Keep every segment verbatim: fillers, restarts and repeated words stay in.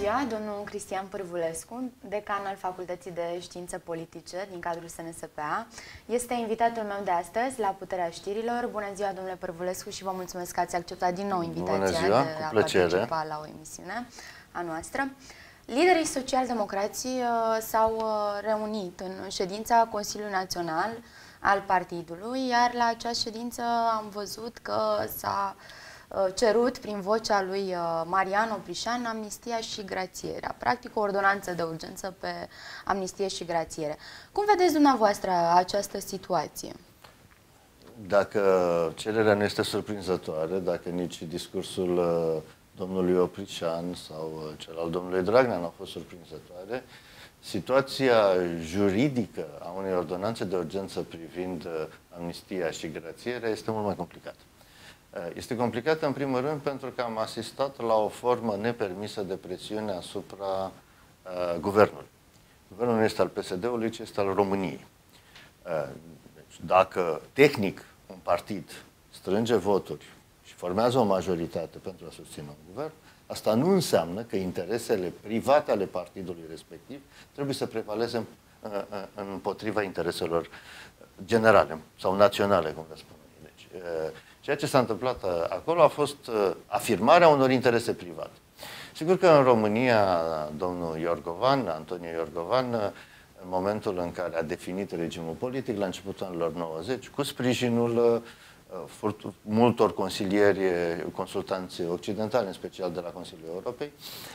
ziua, domnul Cristian Pârvulescu, decan al Facultății de Științe Politice din cadrul S N S P A. Este invitatul meu de astăzi la Puterea Știrilor. Bună ziua, domnule Pârvulescu, și vă mulțumesc că ați acceptat din nou invitația ziua, de a participa la o emisiune a noastră. Liderii social-democrații uh, s-au uh, reunit în ședința Consiliului Național al partidului, iar la acea ședință am văzut că s-a cerut prin vocea lui Marian Oprișan amnistia și grațierea, practic o ordonanță de urgență pe amnistie și grațiere. Cum vedeți dumneavoastră această situație? Dacă cererea nu este surprinzătoare, dacă nici discursul domnului Oprișan sau cel al domnului Dragnea nu au fost surprinzătoare, situația juridică a unei ordonanțe de urgență privind amnistia și grațierea este mult mai complicată. Este complicată în primul rând pentru că am asistat la o formă nepermisă de presiune asupra uh, guvernului. Guvernul nu este al P S D-ului, ci este al României. Uh, deci dacă tehnic un partid strânge voturi și formează o majoritate pentru a susține un guvern, asta nu înseamnă că interesele private ale partidului respectiv trebuie să prevaleze uh, uh, împotriva intereselor generale sau naționale, cum le spun. Deci, uh, Ceea ce s-a întâmplat acolo a fost afirmarea unor interese private. Sigur că în România, domnul Iorgovan, Antonio Iorgovan, în momentul în care a definit regimul politic, la începutul anilor nouăzeci, cu sprijinul multor consilieri, consultanți occidentali, în special de la Consiliul Europei,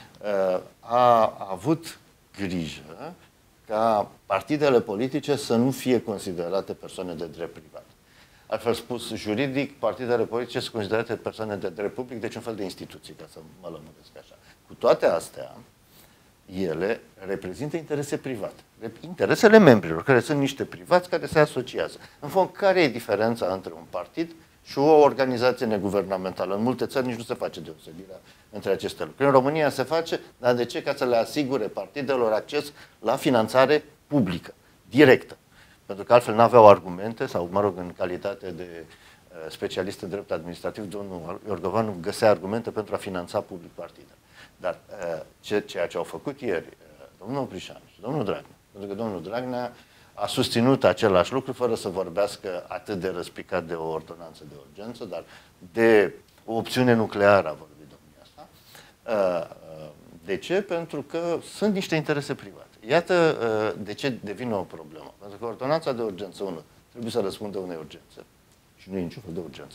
a avut grijă ca partidele politice să nu fie considerate persoane de drept privat. Altfel spus, juridic, partidele politice sunt considerate persoane de drept public, deci un fel de instituții, ca să mă lămuresc așa. Cu toate astea, ele reprezintă interese private. Interesele membrilor, care sunt niște privați care se asociază. În fond, care e diferența între un partid și o organizație neguvernamentală? În multe țări nici nu se face deosebirea între aceste lucruri. În România se face, dar de ce? Ca să le asigure partidelor acces la finanțare publică, directă. Pentru că altfel n-aveau argumente, sau, mă rog, în calitate de uh, specialist în drept administrativ, domnul Iorgovan găsea argumente pentru a finanța public partide. Dar uh, ce, ceea ce au făcut ieri uh, domnul Oprișan și domnul Dragnea, pentru că domnul Dragnea a susținut același lucru fără să vorbească atât de răspicat de o ordonanță de urgență, dar de o opțiune nucleară a vorbit domnia asta. Uh, uh, de ce? Pentru că sunt niște interese private. Iată de ce devine o problemă. Pentru că ordonanța de urgență, unu, trebuie să răspundă unei urgențe. Și nu e niciun fel de urgență.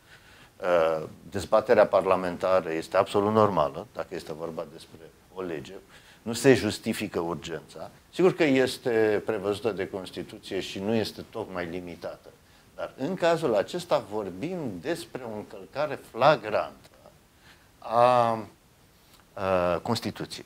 Dezbaterea parlamentară este absolut normală, dacă este vorba despre o lege. Nu se justifică urgența. Sigur că este prevăzută de Constituție și nu este tocmai limitată. Dar în cazul acesta vorbim despre o încălcare flagrantă a, a Constituției.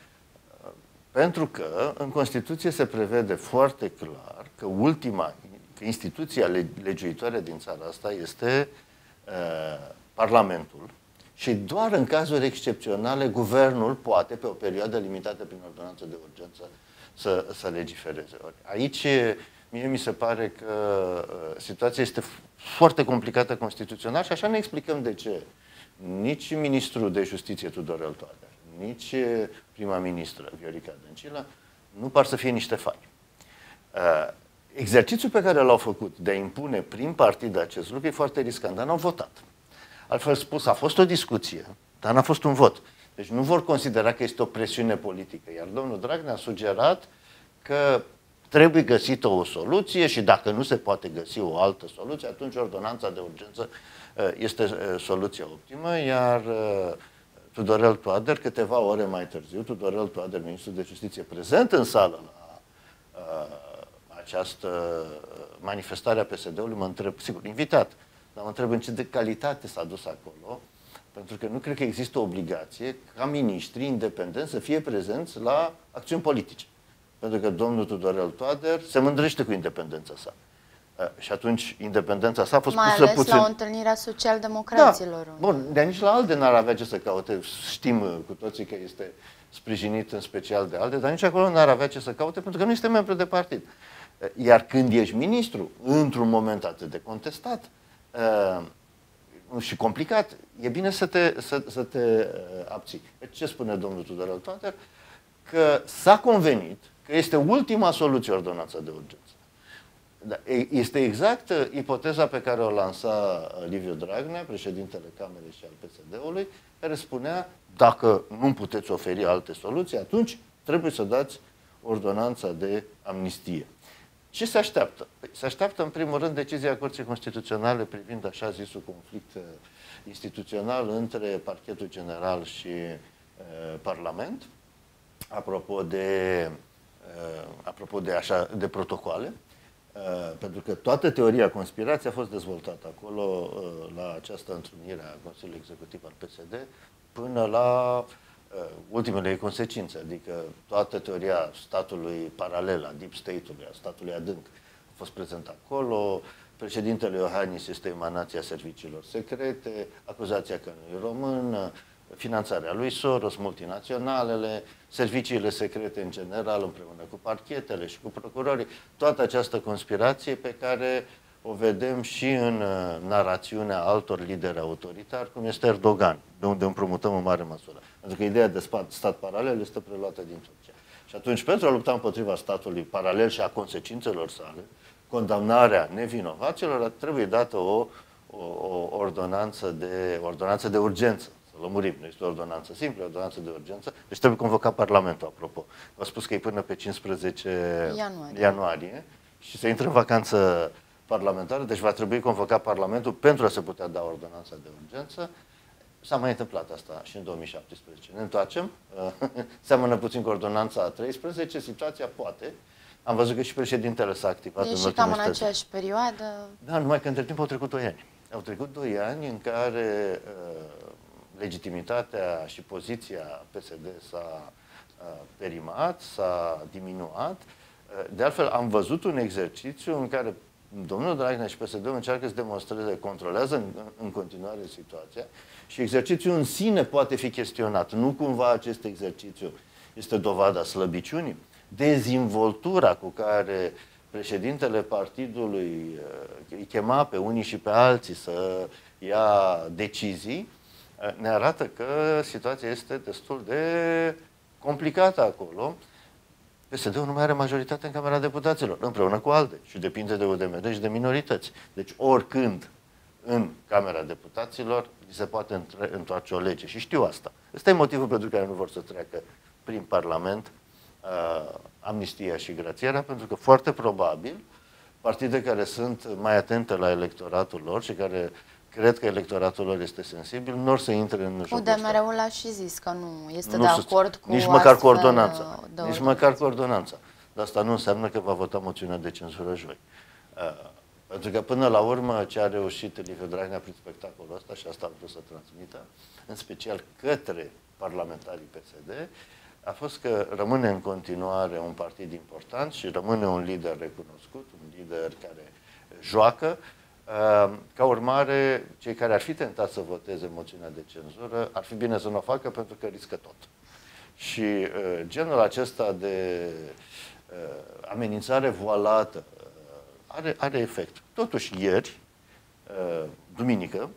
Pentru că în Constituție se prevede foarte clar că ultima, că instituția legiuitoare din țara asta este uh, Parlamentul și doar în cazuri excepționale Guvernul poate, pe o perioadă limitată prin ordonanță de urgență, să, să legifereze. Aici mie mi se pare că uh, situația este foarte complicată constituțional și așa ne explicăm de ce. Nici ministrul de Justiție Tudorel Toader, nici prima ministră Viorica Dăncilă nu par să fie niște fani. Uh, exercițiul pe care l-au făcut de a impune prin partid acest lucru e foarte riscant, dar n-au votat. Altfel spus, a fost o discuție, dar n-a fost un vot. Deci nu vor considera că este o presiune politică. Iar domnul Dragnea a sugerat că trebuie găsită o soluție și dacă nu se poate găsi o altă soluție, atunci ordonanța de urgență uh, este uh, soluția optimă, iar uh, Tudorel Toader, câteva ore mai târziu, Tudorel Toader, ministrul de Justiție, prezent în sală la uh, această manifestare a P S D-ului, mă întreb, sigur, invitat, dar mă întreb în ce de calitate s-a dus acolo, pentru că nu cred că există o obligație ca miniștrii independenți să fie prezenți la acțiuni politice. Pentru că domnul Tudorel Toader se mândrește cu independența sa. Uh, și atunci independența sa a fost mai pusă ales puțin... la o întâlnire a social-democraților. Da. Bun, de nici la ALDE n-ar avea ce să caute. Știm cu toții că este sprijinit în special de ALDE, dar nici acolo n-ar avea ce să caute pentru că nu este membru de partid. Iar când ești ministru, într-un moment atât de contestat, și complicat, e bine să te, să, să te abții. Ce spune domnul Tudorel Toader? Că s-a convenit că este ultima soluție ordonanța de urgență. Este exact ipoteza pe care o lansa Liviu Dragnea, președintele Camerei și al P S D-ului, care spunea, dacă nu puteți oferi alte soluții, atunci trebuie să dați ordonanța de amnistie. Ce se așteaptă? Se așteaptă, în primul rând, decizia Curții Constituționale privind așa zisul conflict instituțional între Parchetul General și uh, Parlament, apropo de, uh, apropo de, așa, de protocoale, uh, pentru că toată teoria conspirației a fost dezvoltată acolo uh, la această întrunire a Consiliului Executiv al P S D până la uh, ultimele ei consecințe, adică toată teoria statului paralel, a deep state-ului, a statului adânc, a fost prezent acolo. Președintele Iohannis este emanația serviciilor secrete, acuzația că nu e român, finanțarea lui Soros, multinaționalele, serviciile secrete în general, împreună cu parchetele și cu procurorii, toată această conspirație pe care o vedem și în narațiunea altor lideri autoritari, cum este Erdogan, de unde împrumutăm în mare măsură. Pentru că ideea de stat, stat paralel este preluată din Turcia. Și atunci, pentru a lupta împotriva statului paralel și a consecințelor sale, condamnarea nevinovaților, trebuie dată o, o, o ordonanță, de, ordonanță de urgență. Să lămurim, nu este o ordonanță simplă, o ordonanță de urgență. Deci trebuie convocat Parlamentul, apropo. V-a spus că e până pe cincisprezece ianuarie. ianuarie și se intră în vacanță parlamentară, deci va trebui convocat Parlamentul pentru a se putea da ordonanța de urgență. S-a mai întâmplat asta și în două mii șaptesprezece. Ne întoarcem, seamănă puțin cu ordonanța a treisprezece, situația poate. Am văzut că și președintele s-a activat. E și cam în aceeași perioadă. Da, numai că între timp au trecut doi ani. Au trecut doi ani în care uh, legitimitatea și poziția P S D s-a uh, perimat, s-a diminuat. Uh, de altfel, am văzut un exercițiu în care domnul Dragnea și P S D încearcă să demonstreze, controlează în, în continuare situația și exercițiul în sine poate fi chestionat. Nu cumva acest exercițiu este dovada slăbiciunii? Dezvoltura cu care președintele partidului îi chema pe unii și pe alții să ia decizii, ne arată că situația este destul de complicată acolo. P S D-ul nu mai are majoritate în Camera Deputaților, împreună cu ALDE, și depinde de U D M R și de minorități. Deci oricând în Camera Deputaților se poate întoarce o lege și știu asta. Ăsta e motivul pentru care nu vor să treacă prin Parlament Uh, amnistia și grațierea, pentru că foarte probabil partide care sunt mai atente la electoratul lor și care cred că electoratul lor este sensibil, nu or să intre în jocul ăsta. U D M R-ul a și zis că nu este nu de acord cu nici măcar cu ordonanța. Nici ordonanță. măcar cu ordonanța. Dar asta nu înseamnă că va vota moțiunea de cenzură joi. Uh, pentru că până la urmă ce a reușit Liviu Dragnea prin spectacolul ăsta, și asta am vrut să transmită, în special către parlamentarii P S D, a fost că rămâne în continuare un partid important și rămâne un lider recunoscut, un lider care joacă. Ca urmare, cei care ar fi tentați să voteze moțiunea de cenzură, ar fi bine să nu o facă pentru că riscă tot. Și genul acesta de amenințare voalată are, are efect. Totuși, ieri, duminică,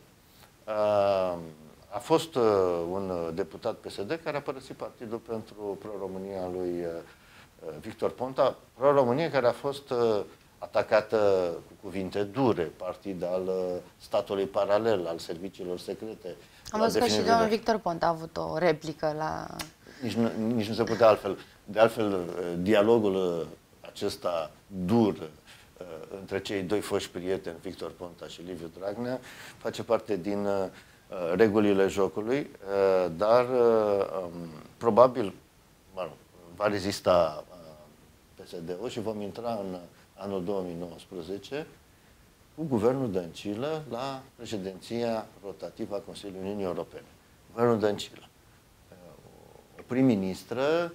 a fost uh, un deputat P S D care a părăsit partidul pentru Pro-România lui uh, Victor Ponta, Pro-România care a fost uh, atacată cu cuvinte dure, partid al uh, statului paralel, al serviciilor secrete. Am văzut că și domnul Victor Ponta a avut o replică la... Nici nu, nici nu se putea altfel. De altfel, dialogul acesta dur uh, între cei doi foști prieteni, Victor Ponta și Liviu Dragnea, face parte din uh, regulile jocului, dar probabil va rezista P S D-ul și vom intra în anul două mii nouăsprezece cu guvernul Dăncilă la președinția rotativă a Consiliului Uniunii Europene. Guvernul Dăncilă. O prim-ministră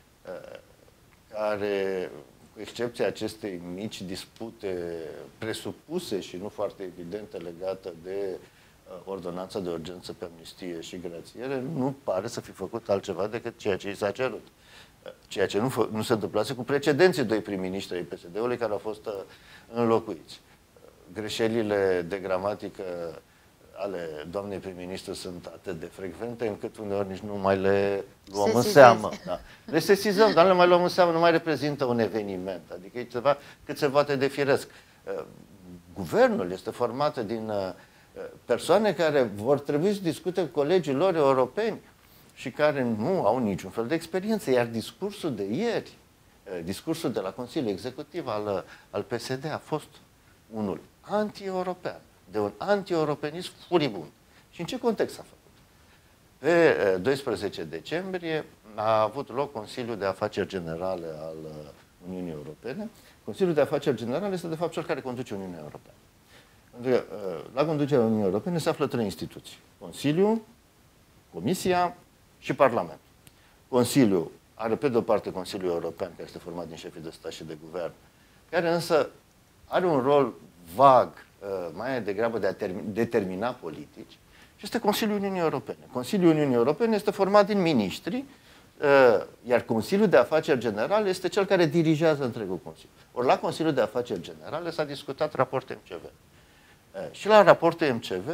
care, cu excepția acestei mici dispute presupuse și nu foarte evidente legate de ordonanța de urgență pe amnistie și grațiere, nu pare să fi făcut altceva decât ceea ce i s-a cerut. Ceea ce nu, nu se întâmplase cu precedenții doi prim-ministri ai P S D-ului care au fost înlocuiți. Greșelile de gramatică ale doamnei prim-ministru sunt atât de frecvente încât uneori nici nu mai le luăm Sesizezi. în seamă. Da. Le sesizăm, dar nu le mai luăm în seamă, nu mai reprezintă un eveniment. Adică e ceva cât se poate de firesc. Guvernul este format din persoane care vor trebui să discute cu colegii lor europeni și care nu au niciun fel de experiență. Iar discursul de ieri, discursul de la Consiliul Executiv al, al P S D a fost unul anti-european, de un anti-europenism furibund. Și în ce context s-a făcut? Pe doisprezece decembrie a avut loc Consiliul de Afaceri Generale al Uniunii Europene. Consiliul de Afaceri Generale este, de fapt, cel care conduce Uniunea Europeană. Pentru că la conducerea Uniunii Europene se află trei instituții. Consiliul, Comisia și Parlamentul. Consiliul are, pe de o parte, Consiliul European, care este format din șefii de stat și de guvern, care însă are un rol vag, mai degrabă de a determina politici, și este Consiliul Uniunii Europene. Consiliul Uniunii Europene este format din miniștri, iar Consiliul de Afaceri Generale este cel care dirigează întregul Consiliu. Ori la Consiliul de Afaceri Generale s-a discutat raportul M C V. Și la raportul M C V,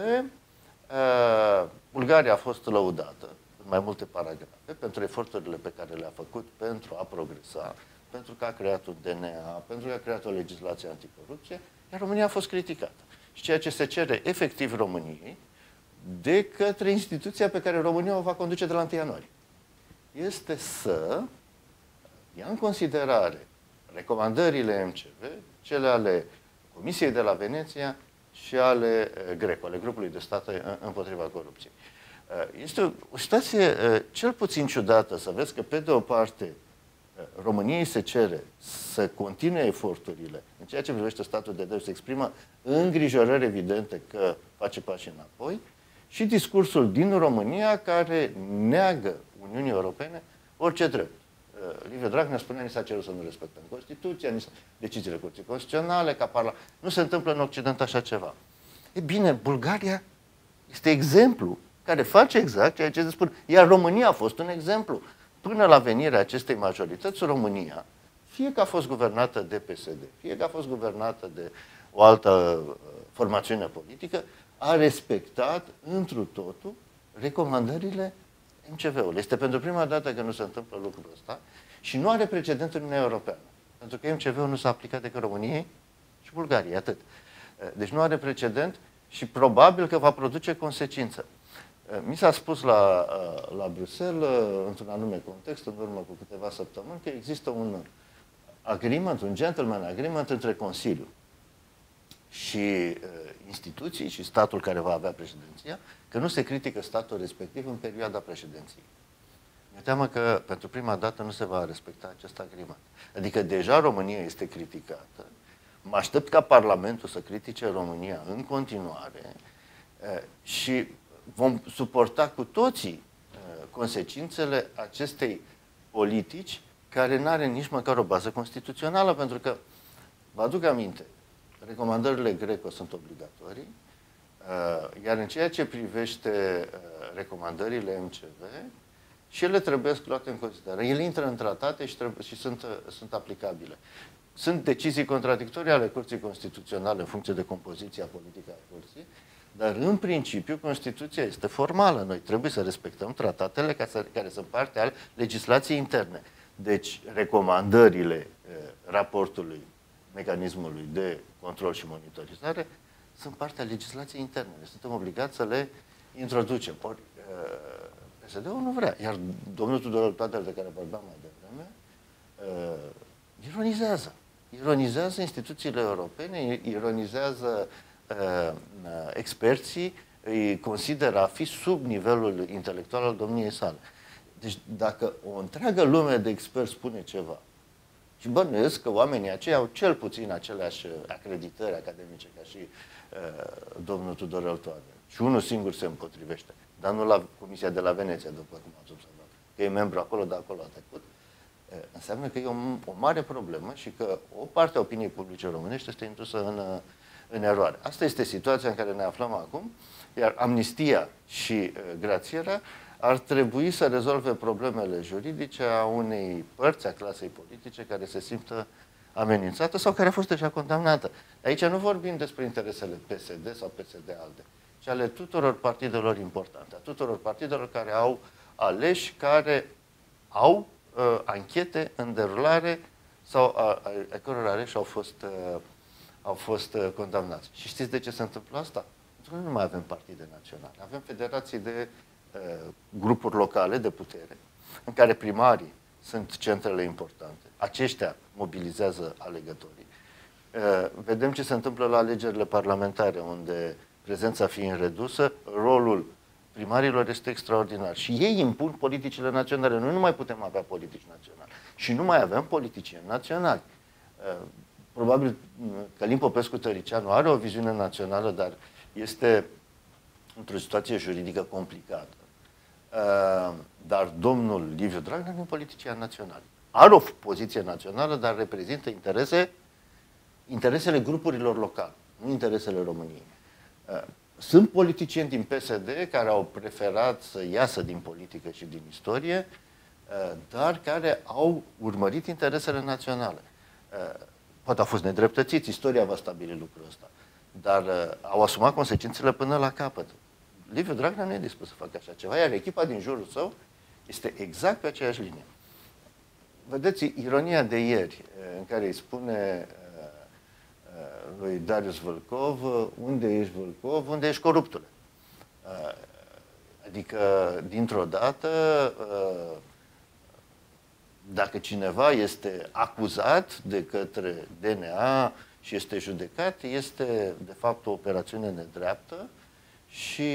Bulgaria a fost lăudată în mai multe paragrafe pentru eforturile pe care le-a făcut pentru a progresa, pentru că a creat un D N A, pentru că a creat o legislație anticorupție, iar România a fost criticată. Și ceea ce se cere efectiv României de către instituția pe care România o va conduce de la întâi ianuarie este să ia în considerare recomandările M C V, cele ale Comisiei de la Veneția și ale GRECO, ale Grupului de State împotriva corupției. Este o situație cel puțin ciudată să vezi că, pe de o parte, României se cere să continue eforturile în ceea ce privește statul de drept, se exprimă îngrijorări evidente că face pași înapoi, și discursul din România care neagă Uniunii Europene orice drept. Liviu Dragnea spunea, ni s-a cerut să nu respectăm Constituția, deciziile Curții Constituționale, ca parla... Nu se întâmplă în Occident așa ceva. E bine, Bulgaria este exemplu care face exact ceea ce se spune. Iar România a fost un exemplu. Până la venirea acestei majorități, România, fie că a fost guvernată de P S D, fie că a fost guvernată de o altă formațiune politică, a respectat întru totul recomandările M C V-ului. Este pentru prima dată că nu se întâmplă lucrul ăsta și nu are precedent în Uniunea Europeană. Pentru că M C V-ul nu s-a aplicat decât României și Bulgariei, atât. Deci nu are precedent și probabil că va produce consecință. Mi s-a spus la, la Bruxelles, într-un anume context, în urmă cu câteva săptămâni, că există un agreement, un gentleman agreement între Consiliu și uh, instituții și statul care va avea președinția, că nu se critică statul respectiv în perioada președinției. Mi-e teamă că pentru prima dată nu se va respecta acest agreement. Adică deja România este criticată. Mă aștept ca Parlamentul să critique România în continuare uh, și vom suporta cu toții uh, consecințele acestei politici care nu are nici măcar o bază constituțională, pentru că, vă aduc aminte, recomandările GRECO sunt obligatorii, uh, iar în ceea ce privește uh, recomandările M C V, și ele trebuie luate în considerare. Ele intră în tratate și, trebuie, și sunt, uh, sunt aplicabile. Sunt decizii contradictorii ale Curții Constituționale în funcție de compoziția politică a Curții, dar în principiu Constituția este formală. Noi trebuie să respectăm tratatele care sunt parte al legislației interne. Deci recomandările eh, raportului mecanismului de control și monitorizare sunt parte a legislației interne. Deci suntem obligați să le introducem. Ori eh, P S D-ul nu vrea. Iar domnul Tudorel Toader, de care vorbeam mai devreme, eh, ironizează. Ironizează instituțiile europene, ironizează uh, experții, îi consideră a fi sub nivelul intelectual al domniei sale. Deci dacă o întreagă lume de experți spune ceva, și bănuiesc că oamenii aceia au cel puțin aceleași acreditări academice ca și uh, domnul Tudorel Toader, și unul singur se împotrivește, dar nu la Comisia de la Veneția, după cum ați observat, că e membru acolo, dar acolo a trecut, înseamnă că e o, o mare problemă și că o parte a opiniei publice românești este indusă în, în eroare. Asta este situația în care ne aflăm acum, iar amnistia și uh, grațierea ar trebui să rezolve problemele juridice a unei părți a clasei politice care se simtă amenințată sau care a fost deja condamnată. Aici nu vorbim despre interesele P S D sau P S D-ALDE. ci ale tuturor partidelor importante, a tuturor partidelor care au aleși, care au uh, anchete în derulare sau a, a, a căror aleși au fost, uh, au fost uh, condamnați. Și știți de ce se întâmplă asta? Pentru că nu mai avem partide naționale. Avem federații de uh, grupuri locale de putere, în care primarii sunt centrele importante. Aceștia mobilizează alegătorii. Uh, vedem ce se întâmplă la alegerile parlamentare, unde prezența fiind redusă, rolul primarilor este extraordinar. Și ei impun politicile naționale. Noi nu mai putem avea politici naționale. Și nu mai avem politicieni naționali. Probabil Călin Popescu-Tăricianu are o viziune națională, dar este într-o situație juridică complicată. Dar domnul Liviu Dragnea nu e politician național. Are o poziție națională, dar reprezintă interese, interesele grupurilor locale, nu interesele României. Sunt politicieni din P S D care au preferat să iasă din politică și din istorie, dar care au urmărit interesele naționale. Poate au fost nedreptățiți, istoria va stabili lucrul ăsta, dar au asumat consecințele până la capăt. Liviu Dragnea nu e dispus să facă așa ceva, iar echipa din jurul său este exact pe aceeași linie. Vedeți, ironia de ieri, în care îi spune lui Darius Vâlcov, unde ești Vâlcov, unde ești coruptule. Adică, dintr-o dată, dacă cineva este acuzat de către D N A și este judecat, este, de fapt, o operațiune nedreaptă și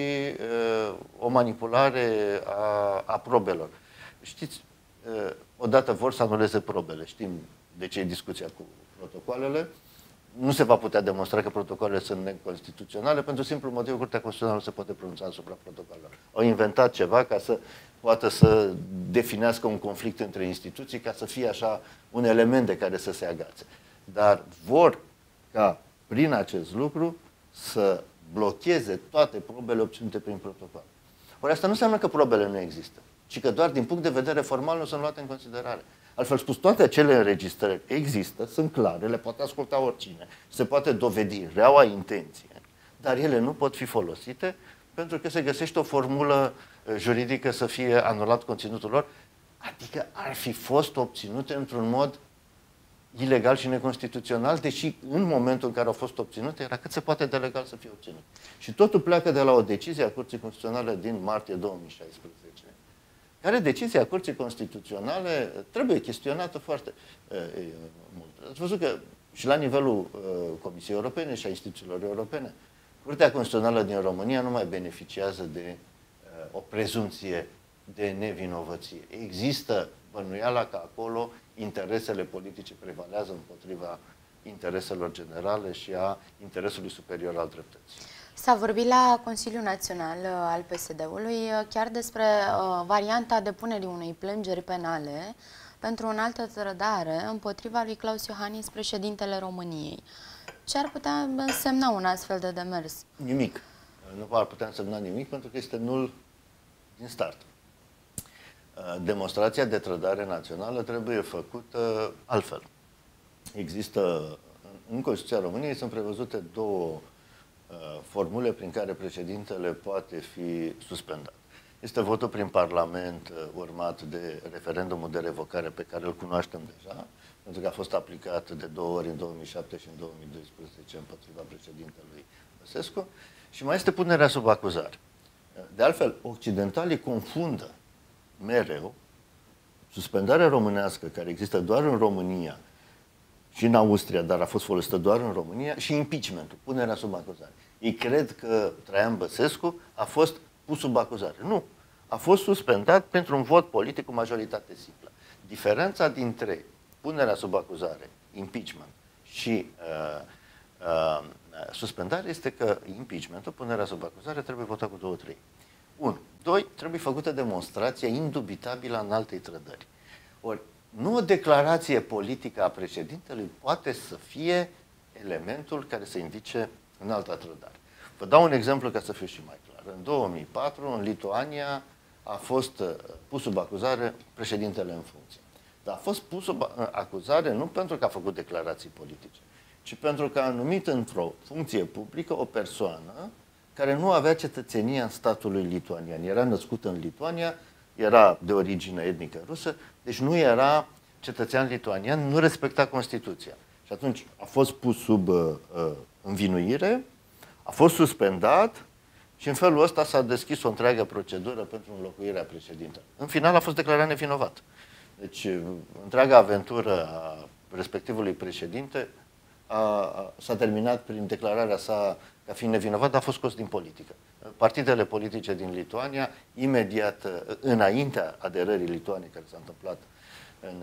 o manipulare a, a probelor. Știți, odată vor să anuleze probele. Știm de ce e discuția cu protocoalele. Nu se va putea demonstra că protocoalele sunt neconstituționale, pentru simplu motiv că Curtea Constituțională nu se poate pronunța asupra protocoalelor. Au inventat ceva ca să poată să definească un conflict între instituții, ca să fie așa un element de care să se agațe. Dar vor ca prin acest lucru să blocheze toate probele obținute prin protocol. Ori asta nu înseamnă că probele nu există, ci că doar din punct de vedere formal nu sunt luate în considerare. Altfel spus, toate acele înregistrări există, sunt clare, le poate asculta oricine, se poate dovedi reaua intenție, dar ele nu pot fi folosite pentru că se găsește o formulă juridică să fie anulat conținutul lor, adică ar fi fost obținute într-un mod ilegal și neconstituțional, deși în momentul în care au fost obținute era cât se poate de legal să fie obținut. Și totul pleacă de la o decizie a Curții Constituționale din martie două mii șaisprezece, care decizia Curții Constituționale trebuie chestionată foarte uh, mult. Ați văzut că și la nivelul uh, Comisiei Europene și a instituțiilor europene, Curtea Constituțională din România nu mai beneficiază de uh, o prezumție de nevinovăție. Există bănuiala că acolo interesele politice prevalează împotriva intereselor generale și a interesului superior al dreptății. S-a vorbit la Consiliul Național al P S D-ului chiar despre uh, varianta depunerii unei plângeri penale pentru o înaltă trădare împotriva lui Klaus Iohannis, președintele României. Ce ar putea însemna un astfel de demers? Nimic. Nu ar putea însemna nimic pentru că este nul din start. Demonstrația de trădare națională trebuie făcută altfel. Există, în Constituția României sunt prevăzute două uh, formule prin care președintele poate fi suspendat. Este votul prin Parlament uh, urmat de referendumul de revocare pe care îl cunoaștem deja, pentru că a fost aplicat de două ori în două mii șapte și în două mii doisprezece împotriva președintelui Băsescu, și mai este punerea sub acuzare. De altfel, occidentalii confundă mereu suspendarea românească, care există doar în România și în Austria, dar a fost folosită doar în România, și impeachmentul, punerea sub acuzare. Ei cred că Traian Băsescu a fost pus sub acuzare. Nu. A fost suspendat pentru un vot politic cu majoritate simplă. Diferența dintre punerea sub acuzare, impeachment, și uh, uh, suspendare este că impeachmentul, punerea sub acuzare, trebuie votat cu două trei. unu. Doi. Trebuie făcută demonstrația indubitabilă a înaltei trădări. Ori, nu o declarație politică a președintelui poate să fie elementul care să indice înalta trădare. Vă dau un exemplu ca să fiu și mai clar. În două mii patru, în Lituania, a fost pus sub acuzare președintele în funcție. Dar a fost pus sub acuzare nu pentru că a făcut declarații politice, ci pentru că a numit într-o funcție publică o persoană care nu avea cetățenia în statului lituanian. Era născut în Lituania, era de origine etnică rusă, deci nu era cetățean lituanian, nu respecta Constituția. Și atunci a fost pus sub uh, învinuire, a fost suspendat și în felul ăsta s-a deschis o întreagă procedură pentru înlocuirea președintelui. În final a fost declarat nevinovat. Deci întreaga aventură a respectivului președinte s-a terminat prin declararea sa ca fiind nevinovat, dar a fost scos din politică. Partidele politice din Lituania, imediat înaintea aderării Lituaniei, care s-a întâmplat în,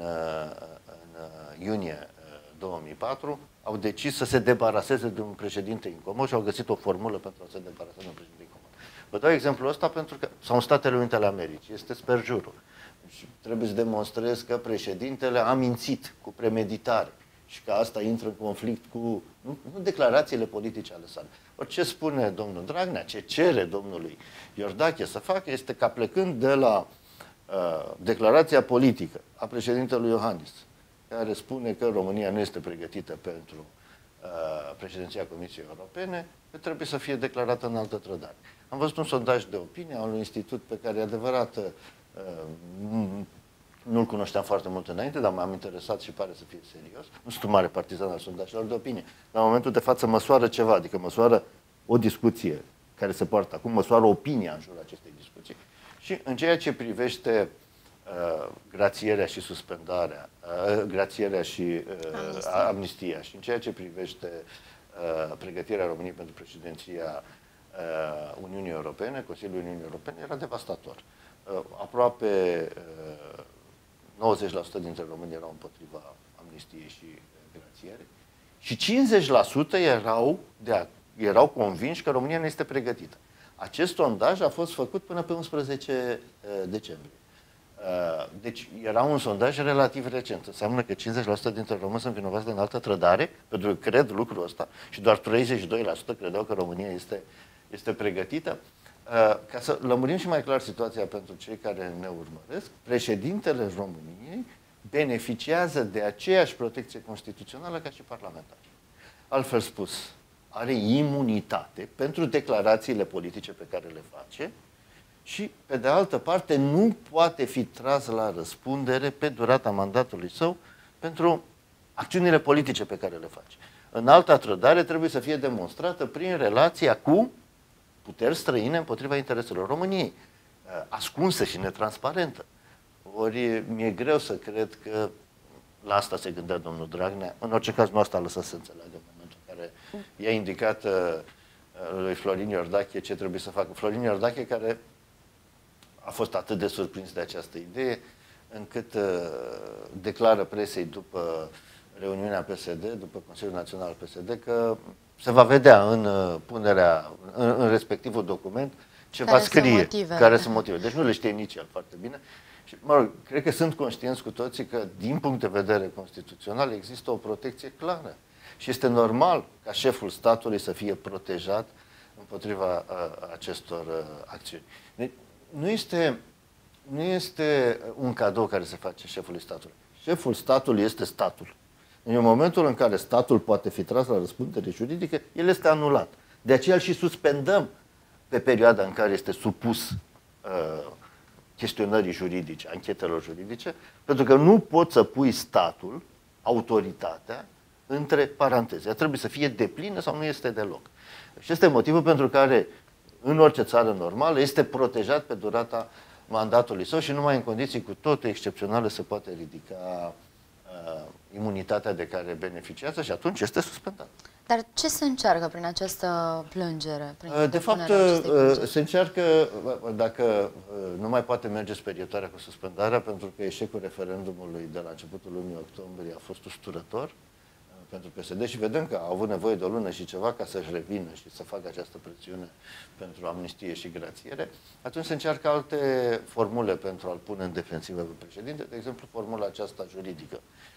în iunie două mii patru, au decis să se debaraseze de un președinte incomod și au găsit o formulă pentru a se debarasa de un președinte incomod. Vă dau exemplul ăsta pentru că, sau în Statele Unite ale Americii, este sperjurul. Deci, trebuie să demonstrez că președintele a mințit cu premeditare și că asta intră în conflict cu nu, nu declarațiile politice ale sale. Orice spune domnul Dragnea, ce cere domnului Iordache să facă, este ca plecând de la uh, declarația politică a președintelui Iohannis, care spune că România nu este pregătită pentru uh, președinția Comisiei Europene, că trebuie să fie declarată în altă trădare. Am văzut un sondaj de opinie al unui institut pe care, adevărat, uh, nu-l cunoșteam foarte mult înainte, dar m-am interesat și pare să fie serios. Nu sunt un mare partizan al sondajelor de opinie. Dar în momentul de față măsoară ceva, adică măsoară o discuție care se poartă acum, măsoară opinia în jurul acestei discuții. Și în ceea ce privește uh, grațierea și suspendarea, uh, grațierea și uh, amnistia. amnistia și în ceea ce privește uh, pregătirea României pentru președinția uh, Uniunii Europene, Consiliul Uniunii Europene, era devastator. Uh, aproape uh, nouăzeci la sută dintre români erau împotriva amnistiei și grațiere și cincizeci la sută erau, de, erau convinși că România nu este pregătită. Acest sondaj a fost făcut până pe unsprezece decembrie. Deci era un sondaj relativ recent. Înseamnă că cincizeci la sută dintre români sunt vinovați de înaltă trădare, pentru că cred lucrul ăsta, și doar treizeci și doi la sută credeau că România este, este pregătită. Ca să lămurim și mai clar situația pentru cei care ne urmăresc, președintele României beneficiază de aceeași protecție constituțională ca și parlamentarii. Altfel spus, are imunitate pentru declarațiile politice pe care le face și, pe de altă parte, nu poate fi tras la răspundere pe durata mandatului său pentru acțiunile politice pe care le face. În alta trădare trebuie să fie demonstrată prin relația cu puteri străine împotriva intereselor României, ascunsă și netransparentă. Ori mi-e greu să cred că la asta se gândea domnul Dragnea. În orice caz, nu asta a lăsat să înțeleagă în momentul în care i-a indicat uh, lui Florin Iordache ce trebuie să facă. Florin Iordache, care a fost atât de surprins de această idee, încât uh, declară presei după reuniunea P S D, după Consiliul Național P S D, că se va vedea în uh, punerea, în, în respectivul document, ce care va scrie, motive. care sunt motive. Deci nu le știe nici el foarte bine. Și, mă rog, cred că sunt conștienți cu toții că, din punct de vedere constituțional, există o protecție clară. Și este normal ca șeful statului să fie protejat împotriva uh, acestor uh, acțiuni. Deci, nu este, nu este un cadou care se face șefului statului. Șeful statului este statul. În momentul în care statul poate fi tras la răspundere juridică, el este anulat. De aceea îl și suspendăm pe perioada în care este supus uh, chestionării juridice, anchetelor juridice, pentru că nu poți să pui statul, autoritatea, între paranteze. Ea trebuie să fie deplină sau nu este deloc. Și este motivul pentru care, în orice țară normală, este protejat pe durata mandatului său și numai în condiții cu totul excepționale se poate ridica uh, imunitatea de care beneficiază și atunci este suspendat. Dar ce se încearcă prin această plângere? Prin de fapt, se încearcă, dacă nu mai poate merge sperietoarea cu suspendarea, pentru că eșecul referendumului de la începutul lunii octombrie a fost usturător pentru P S D și vedem că au avut nevoie de o lună și ceva ca să-și revină și să facă această presiune pentru amnistie și grațiere, atunci se încearcă alte formule pentru a-l pune în defensivă pe președinte, de exemplu formula aceasta juridică.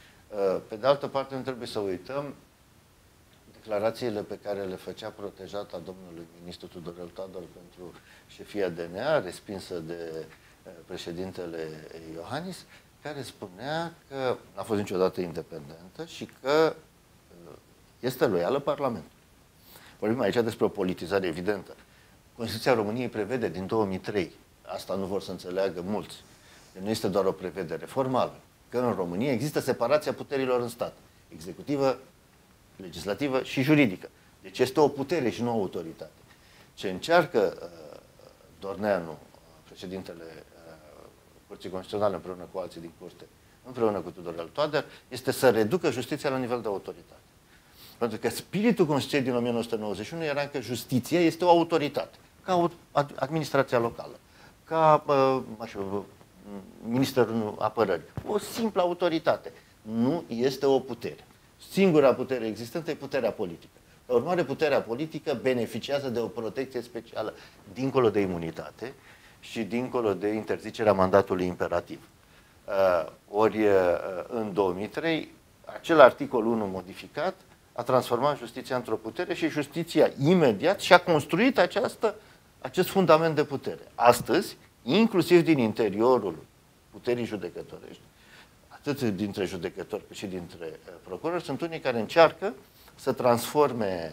Pe de altă parte, nu trebuie să uităm declarațiile pe care le făcea protejata domnului ministru Tudorel Toader pentru șefia D N A, respinsă de președintele Iohannis, care spunea că n-a fost niciodată independentă și că este loială Parlamentului. Vorbim aici despre o politizare evidentă. Constituția României prevede din două mii trei, asta nu vor să înțeleagă mulți, că nu este doar o prevedere formală, că în România există separația puterilor în stat, executivă, legislativă și juridică. Deci este o putere și nu o autoritate. Ce încearcă uh, Dorneanu, președintele uh, Curții Constituționale împreună cu alții din curte, împreună cu Tudorel Toader, este să reducă justiția la nivel de autoritate. Pentru că spiritul Constituției din o mie nouă sute nouăzeci și unu era că justiția este o autoritate, ca administrația locală, ca uh, așa, Ministerul Apărării. O simplă autoritate. Nu este o putere. Singura putere existentă e puterea politică. Pe urmare, puterea politică beneficiază de o protecție specială dincolo de imunitate și dincolo de interzicerea mandatului imperativ. Uh, ori uh, în două mii trei, acel articol unu modificat a transformat justiția într-o putere și justiția imediat și-a construit această, acest fundament de putere. Astăzi, inclusiv din interiorul puterii judecătorești, atât dintre judecători cât și dintre uh, procurori, sunt unii care încearcă să transforme,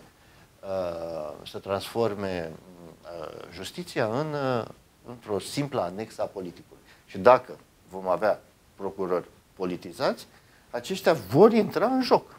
uh, să transforme uh, justiția în, uh, într-o simplă anexă a politicului. Și dacă vom avea procurori politizați, aceștia vor intra în joc.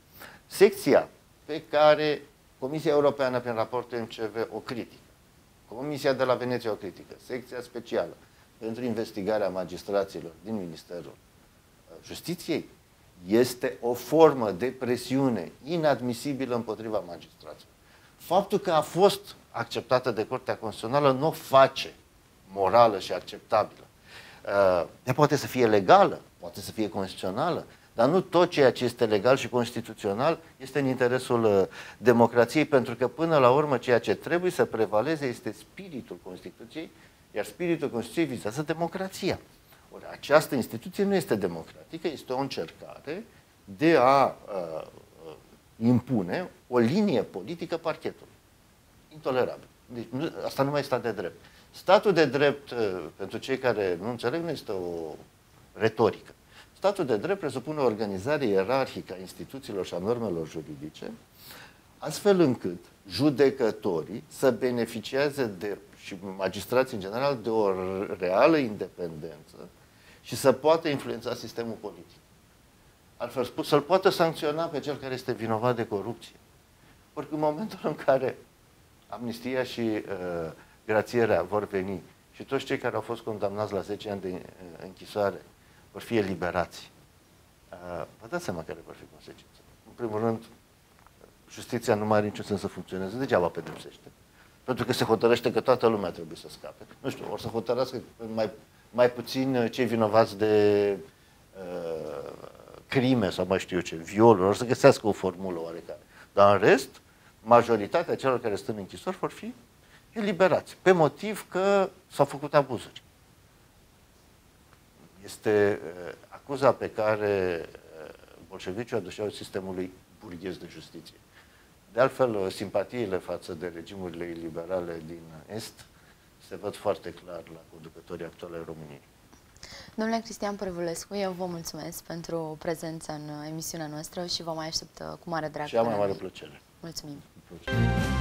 Secția pe care Comisia Europeană, prin raportul M C V, o critică, Comisia de la Veneția o critică, secția specială pentru investigarea magistraților din Ministerul Justiției, este o formă de presiune inadmisibilă împotriva magistraților. Faptul că a fost acceptată de Curtea Constituțională nu o face morală și acceptabilă. Ea poate să fie legală, poate să fie constituțională, dar nu tot ceea ce este legal și constituțional este în interesul democrației, pentru că până la urmă ceea ce trebuie să prevaleze este spiritul Constituției, iar spiritul Constituției vizează democrația. Ori această instituție nu este democratică, este o încercare de a uh, impune o linie politică parchetului. Intolerabil. Deci, nu, asta nu mai este stat de drept. Statul de drept, uh, pentru cei care nu înțeleg, nu este o retorică. Statul de drept presupune o organizare ierarhică a instituțiilor și a normelor juridice, astfel încât judecătorii să beneficieze de, și magistrații în general, de o reală independență și să poată influența sistemul politic. Altfel spus, să-l poată sancționa pe cel care este vinovat de corupție. Ori în momentul în care amnistia și uh, grațierea vor veni și toți cei care au fost condamnați la zece ani de uh, închisoare vor fi eliberați, uh, vă dați seama care vor fi consecințele. În primul rând, justiția nu mai are niciun sens să funcționeze, degeaba pedepsește. Pentru că se hotărăște că toată lumea trebuie să scape. Nu știu, or să hotărască mai, mai puțin cei vinovați de uh, crime sau mai știu eu ce, violuri, or să găsească o formulă oarecare. Dar în rest, majoritatea celor care sunt în închisori vor fi eliberați, pe motiv că s-au făcut abuzuri. Este uh, acuza pe care uh, bolșevicii o aduceau sistemului burghez de justiție. De altfel, simpatiile față de regimurile iliberale din Est se văd foarte clar la conducătorii actuale ai României. Domnule Cristian Părvulescu, eu vă mulțumesc pentru prezența în emisiunea noastră și vă mai aștept cu mare drag. Și am mai mare plăcere. Mulțumim. Plăcere.